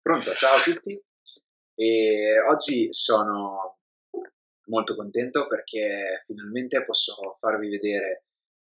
Pronto, ciao a tutti. E oggi sono molto contento perché finalmente posso farvi vedere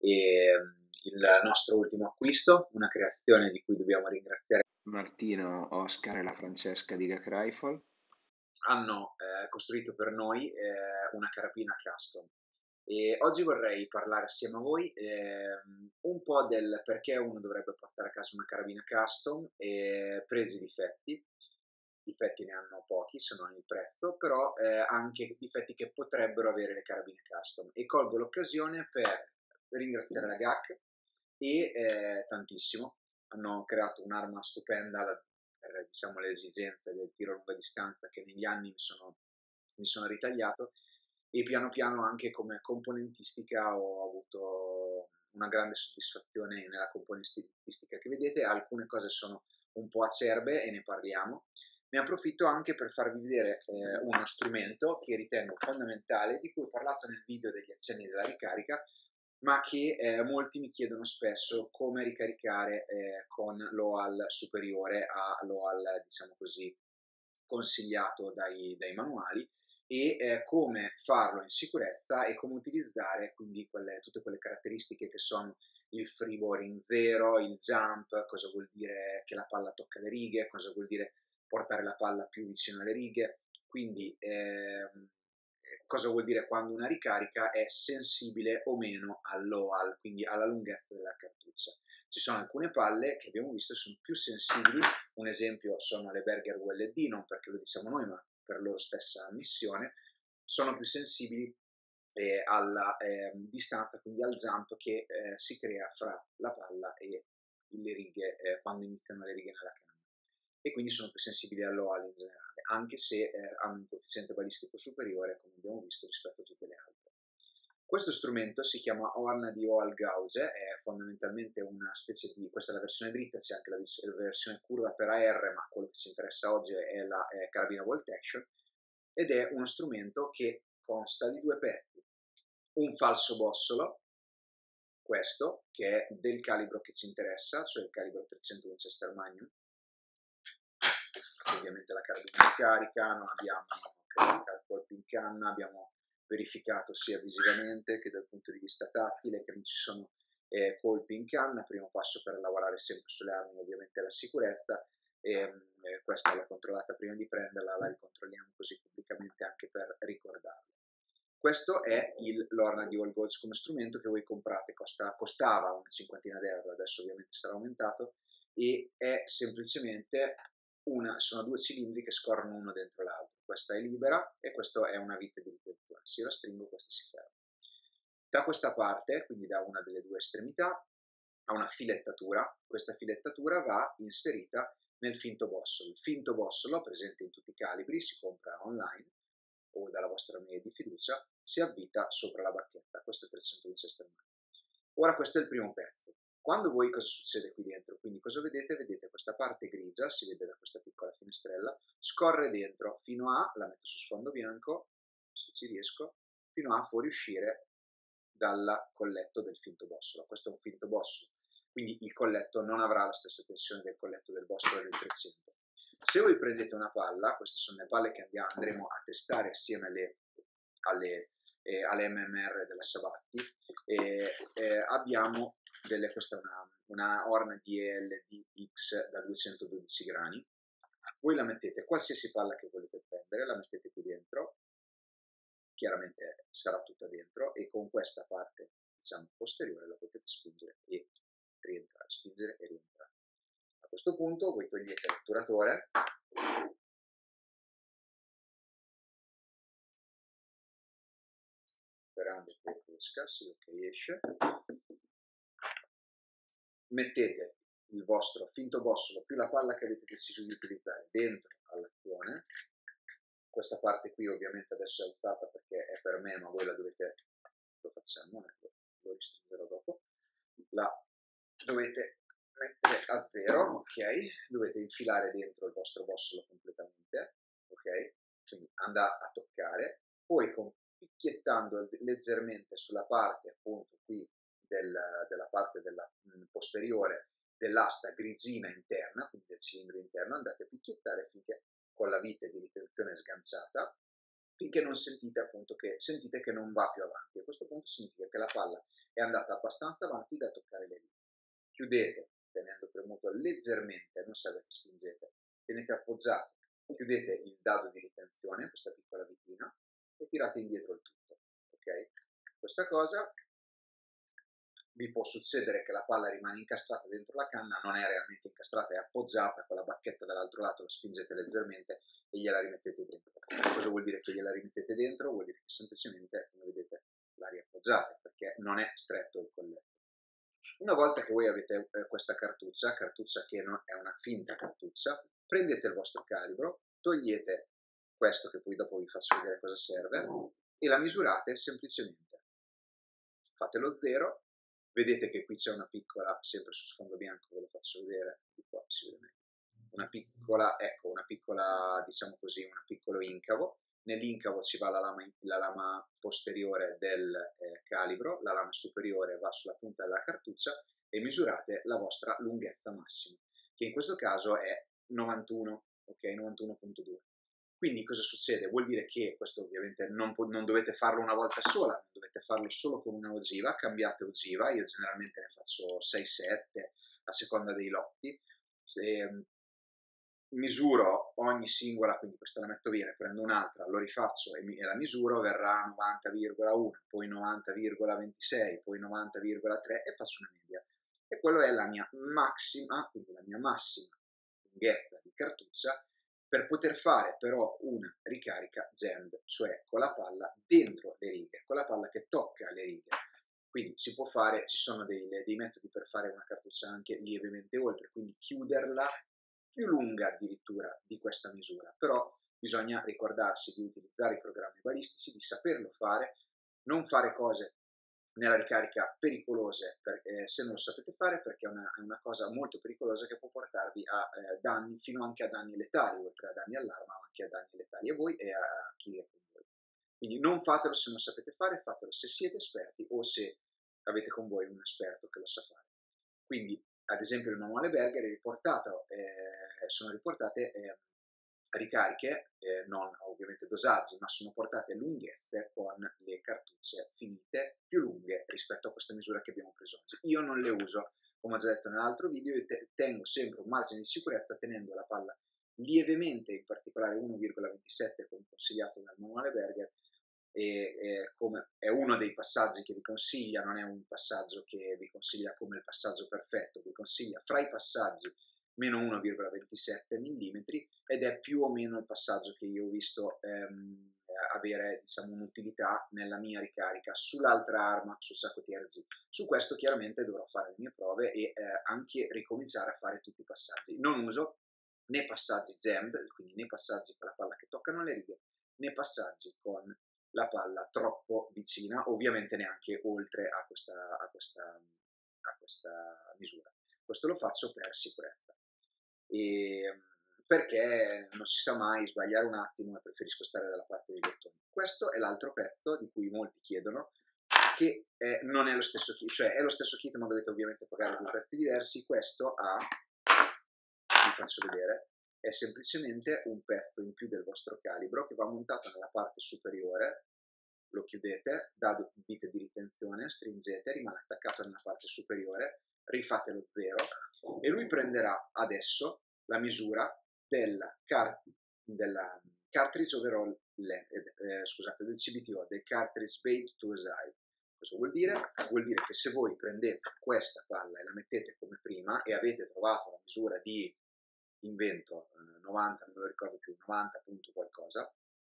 il nostro ultimo acquisto, una creazione di cui dobbiamo ringraziare Martino, Oscar e la Francesca di Gak Rifle. hanno costruito per noi una carabina custom. E oggi vorrei parlare assieme a voi un po' del perché uno dovrebbe portare a casa una carabina custom, pregi e difetti. Difetti ne hanno pochi, se non il prezzo, però anche difetti che potrebbero avere le carabine custom. E colgo l'occasione per ringraziare la GAC e tantissimo. Hanno creato un'arma stupenda per diciamo, le esigenze del tiro a lunga distanza che negli anni mi sono ritagliato, e piano piano anche come componentistica ho avuto una grande soddisfazione nella componentistica che vedete. Alcune cose sono un po' acerbe e ne parliamo. Ne approfitto anche per farvi vedere uno strumento che ritengo fondamentale, di cui ho parlato nel video degli accenni della ricarica, ma che molti mi chiedono spesso come ricaricare con l'OAL superiore a l'OAL, diciamo così, consigliato dai manuali, e come farlo in sicurezza e come utilizzare quindi tutte quelle caratteristiche che sono il freeboarding zero, il jump, cosa vuol dire che la palla tocca le righe, cosa vuol dire portare la palla più vicino alle righe, quindi cosa vuol dire quando una ricarica è sensibile o meno all'OAL, quindi alla lunghezza della cartuccia. Ci sono alcune palle che abbiamo visto sono più sensibili, un esempio sono le Berger ULD, non perché lo diciamo noi ma per loro stessa ammissione, sono più sensibili alla distanza, quindi al jump che si crea fra la palla e le righe quando iniziano le righe nella canna, e quindi sono più sensibili all'OAL in generale, anche se hanno un coefficiente balistico superiore, come abbiamo visto, rispetto a tutte le altre. Questo strumento si chiama Horn di Oal Gauge, è fondamentalmente una specie di, questa è la versione dritta, c'è anche la versione curva per AR, ma quello che ci interessa oggi è la carabina bolt action, ed è uno strumento che consta di due pezzi: un falso bossolo, questo, che è del calibro che ci interessa, cioè il calibro 300 Winchester Magnum. Ovviamente la carabina si carica, non abbiamo colpi in canna, abbiamo verificato sia visivamente che dal punto di vista tattile che non ci sono colpi in canna. Primo passo per lavorare sempre sulle armi ovviamente è la sicurezza, questa l'ho controllata prima di prenderla, la ricontrolliamo così pubblicamente anche per ricordarlo. Questo è l'Orna di All Goals come strumento che voi comprate, costava una cinquantina d'euro, adesso ovviamente sarà aumentato, e è semplicemente sono due cilindri che scorrono uno dentro l'altro. Questa è libera e questa è una vite di ritenzione. Se io la stringo, questa si ferma. Da questa parte, quindi da una delle due estremità, ha una filettatura. Questa filettatura va inserita nel finto bossolo. Il finto bossolo, presente in tutti i calibri, si compra online o dalla vostra armeria di fiducia, si avvita sopra la bacchetta. Questo è il 300 Winchester Magnum. Ora questo è il primo pezzo. Quando voi, cosa succede qui dentro? Quindi cosa vedete? Vedete questa parte grigia, si vede da questa piccola finestrella, scorre dentro fino a, la metto su sfondo bianco, se ci riesco, fino a fuoriuscire dal colletto del finto bossolo. Questo è un finto bossolo, quindi il colletto non avrà la stessa tensione del colletto del bossolo del 300. Se voi prendete una palla, queste sono le palle che andremo a testare assieme alle MMR della Sabatti, abbiamo questa è una Horn DLDX da 212 grani. Voi la mettete, qualsiasi palla che volete prendere, la mettete qui dentro, chiaramente sarà tutta dentro, e con questa parte, diciamo, posteriore la potete spingere e rientrare, spingere e rientrare. A questo punto voi togliete l'otturatore, sperando che esca, sì, ok, esce. Mettete il vostro finto bossolo più la palla che avete deciso di utilizzare dentro all'azione. Questa parte qui ovviamente adesso è alzata perché è per me, ma voi la dovete, lo facciamo, lo ristringerò dopo, la dovete mettere a zero, ok? Dovete infilare dentro il vostro bossolo completamente, ok? Quindi andrà a toccare, poi picchiettando leggermente sulla parte appunto qui della parte posteriore dell'asta grigina interna, quindi del cilindro interno, andate a picchiettare finché, con la vite di ritenzione sganciata, finché non sentite appunto sentite che non va più avanti. A questo punto significa che la palla è andata abbastanza avanti da toccare le righe. Chiudete tenendo premuto leggermente, non serve che spingete, tenete appoggiato, chiudete il dado di ritenzione, questa piccola vitina, e tirate indietro il tutto. Ok? Questa cosa vi può succedere che la palla rimane incastrata dentro la canna, non è realmente incastrata, è appoggiata con la bacchetta dall'altro lato, la spingete leggermente e gliela rimettete dentro. Cosa vuol dire che gliela rimettete dentro? Vuol dire che semplicemente, come vedete, la riappoggiate, perché non è stretto il colletto. Una volta che voi avete questa cartuccia che è una finta cartuccia, prendete il vostro calibro, togliete questo che poi dopo vi faccio vedere cosa serve e la misurate semplicemente. Fate lo 0, vedete che qui c'è una piccola, sempre su sfondo bianco, ve lo faccio vedere, di qua si vede meglio, una piccola, diciamo così, un piccolo incavo. Nell'incavo ci va la lama posteriore del calibro, la lama superiore va sulla punta della cartuccia e misurate la vostra lunghezza massima, che in questo caso è 91, ok, 91.2. Quindi cosa succede? Vuol dire che questo ovviamente non dovete farlo una volta sola, dovete farlo solo con una ogiva, cambiate ogiva, io generalmente ne faccio 6-7 a seconda dei lotti. Se misuro ogni singola, quindi questa la metto via, ne prendo un'altra, lo rifaccio e la misuro, verrà 90,1, poi 90,26, poi 90,3 e faccio una media. E quello è la mia massima, quindi la mia massima lunghezza di cartuccia, per poter fare però una ricarica jammed, cioè con la palla dentro le righe, con la palla che tocca le righe. Quindi si può fare, ci sono dei metodi per fare una cartuccia anche lievemente oltre, quindi chiuderla più lunga addirittura di questa misura, però bisogna ricordarsi di utilizzare i programmi balistici, di saperlo fare, non fare cose nella ricarica pericolose se non lo sapete fare, perché è una cosa molto pericolosa che può portarvi a danni, fino anche a danni letali, oltre a danni all'arma, ma anche a danni letali a voi e a chi è con voi. Quindi non fatelo se non sapete fare, fatelo se siete esperti o se avete con voi un esperto che lo sa fare. Quindi, ad esempio, nel manuale Berger sono riportate ricariche, non ovviamente dosaggi, ma sono portate lunghezze con le cartucce finite più lunghe rispetto a questa misura che abbiamo preso oggi. Io non le uso, come ho già detto nell'altro video, io tengo sempre un margine di sicurezza tenendo la palla lievemente, in particolare 1,27 come consigliato dal manuale Berger, e come è uno dei passaggi che vi consiglia, non è un passaggio che vi consiglia come il passaggio perfetto, vi consiglia fra i passaggi meno 1,27 mm ed è più o meno il passaggio che io ho visto avere, diciamo, un'utilità nella mia ricarica sull'altra arma, sul sacco TRG. Su questo chiaramente dovrò fare le mie prove e anche ricominciare a fare tutti i passaggi. Non uso né passaggi jammed, quindi né passaggi con la palla che toccano le righe, né passaggi con la palla troppo vicina, ovviamente neanche oltre a questa misura. Questo lo faccio per sicurezza. Perché non si sa mai, sbagliare un attimo e preferisco stare dalla parte dei bottoni. Questo è l'altro pezzo di cui molti chiedono, che non è lo stesso kit, cioè è lo stesso kit ma dovete ovviamente pagare due pezzi diversi. Questo vi faccio vedere, è semplicemente un pezzo in più del vostro calibro che va montato nella parte superiore, lo chiudete, date vite di ritenzione, stringete, rimane attaccato nella parte superiore, rifate lo 0 e lui prenderà adesso la misura del cartridge overall del CBTO, del cartridge spade to side. Cosa vuol dire? Vuol dire che se voi prendete questa palla e la mettete come prima e avete trovato la misura di invento 90, non me lo ricordo più, 90 punto qualcosa,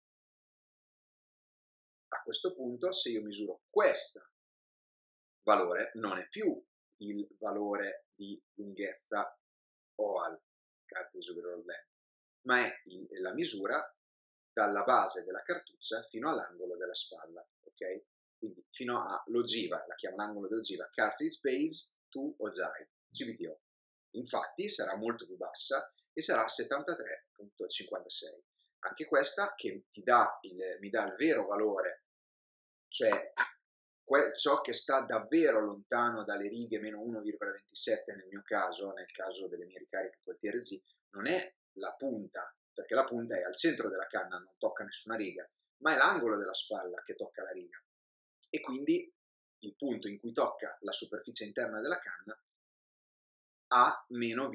a questo punto se io misuro questo valore non è più il valore di lunghezza oval, cartridge overall length, ma è la misura dalla base della cartuccia fino all'angolo della spalla, ok? Quindi fino all'ogiva, la chiamo l'angolo dell'ogiva, cartridge base to ogive, CBTO. Infatti sarà molto più bassa e sarà 73.56. Anche questa che mi dà il vero valore, cioè ciò che sta davvero lontano dalle righe meno 1,27 nel mio caso, nel caso delle mie ricariche col TRG, non è la punta, perché la punta è al centro della canna, non tocca nessuna riga, ma è l'angolo della spalla che tocca la riga, e quindi il punto in cui tocca la superficie interna della canna ha meno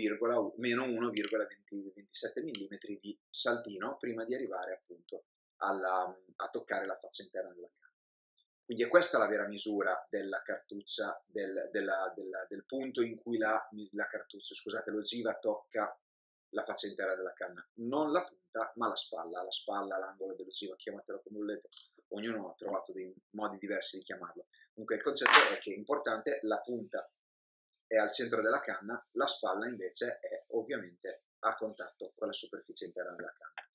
1,27 mm di saltino prima di arrivare appunto a toccare la faccia interna della canna. Quindi è questa la vera misura della cartuccia, del punto in cui la cartuccia, scusate, l'ogiva tocca la faccia interna della canna, non la punta ma la spalla, l'angolo dell'ogiva, chiamatelo come volete, ognuno ha trovato dei modi diversi di chiamarlo. Comunque il concetto è che è importante, la punta è al centro della canna, la spalla invece è ovviamente a contatto con la superficie interna della canna.